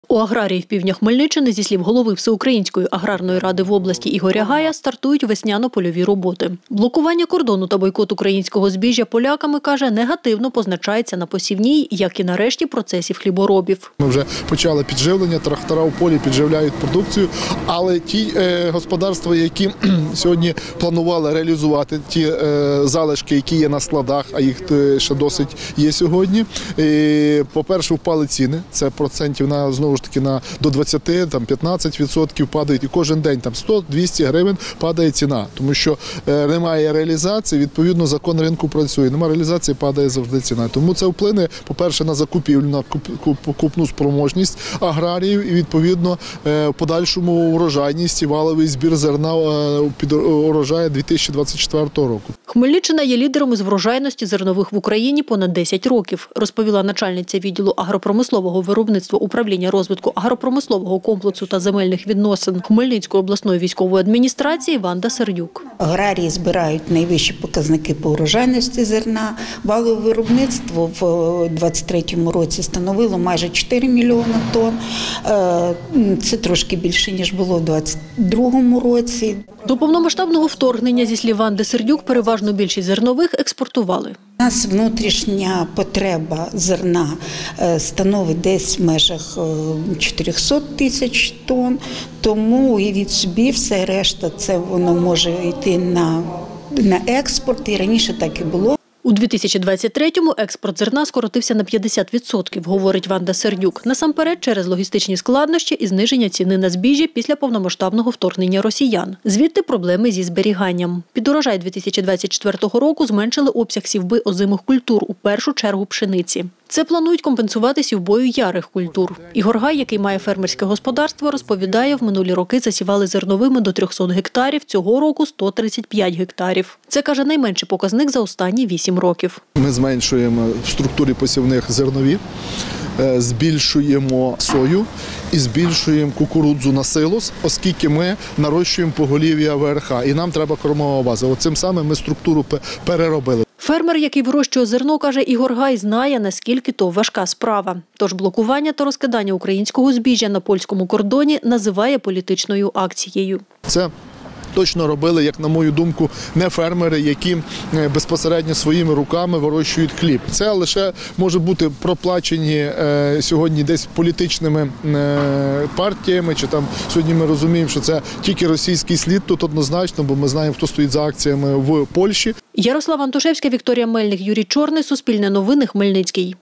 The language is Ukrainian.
У аграріїв півдня Хмельниччини, зі слів голови Всеукраїнської аграрної ради в області Ігоря Гая, стартують весняно-польові роботи. Блокування кордону та бойкот українського збіжжя поляками, каже, негативно позначається на посівній, як і на решті процесів хліборобів. Ми вже почали підживлення, трактора в полі підживляють продукцію, але ті господарства, які сьогодні планували реалізувати ті залишки, які є на складах, а їх ще досить є сьогодні, по-перше, впали ціни, це процентів на, знову ж таки, до 20, 15% падають, і кожен день 100-200 гривень падає ціна, тому що немає реалізації, відповідно закон ринку працює, немає реалізації, падає завжди ціна. Тому це вплине, по-перше, на закупівлю, на покупну спроможність аграріїв і, відповідно, в подальшому урожайність і валовий збір зерна під урожай 2024 року. Хмельниччина є лідером із врожайності зернових в Україні понад 10 років, розповіла начальниця відділу агропромислового виробництва управління розвитку агропромислового комплексу та земельних відносин Хмельницької обласної військової адміністрації Ванда Сердюк. Аграрії збирають найвищі показники по врожайності зерна. Валове виробництво в 2023 році становило майже 4 мільйони тонн. Це трошки більше, ніж було в 2022 році. До повномасштабного вторгнення, зі слів Ванди Сердюк, переважно більшість зернових експортували. У нас внутрішня потреба зерна становить десь в межах 400 тисяч тонн, тому уявіть собі, все решта це воно може йти на експорт, і раніше так і було. У 2023-му експорт зерна скоротився на 50%, говорить Ванда Сердюк. Насамперед через логістичні складнощі і зниження ціни на збіжжя після повномасштабного вторгнення росіян. Звідти проблеми зі зберіганням. Під урожай 2024 року зменшили обсяг сівби озимих культур, у першу чергу пшениці. Це планують компенсувати сівбою ярих культур. Ігор Гай, який має фермерське господарство, розповідає, в минулі роки засівали зерновими до 300 гектарів, цього року – 135 гектарів. Це, каже, найменший показник за останні 8 років. Ми зменшуємо в структурі посівних зернові, збільшуємо сою і збільшуємо кукурудзу на силос, оскільки ми нарощуємо поголів'я ВРХ і нам треба кормова база. Цим самим ми структуру переробили. Фермер, який вирощує зерно, каже Ігор Гай, знає, наскільки то важка справа. Тож блокування та розкидання українського збіжжя на польському кордоні називає політичною акцією. Це точно робили, як на мою думку, не фермери, які безпосередньо своїми руками вирощують хліб. Це лише може бути проплачені сьогодні десь політичними партіями, чи там сьогодні ми розуміємо, що це тільки російський слід, тут однозначно, бо ми знаємо, хто стоїть за акціями в Польщі. Ярослава Антошевська, Вікторія Мельник, Юрій Чорний, Суспільне новини, Хмельницький.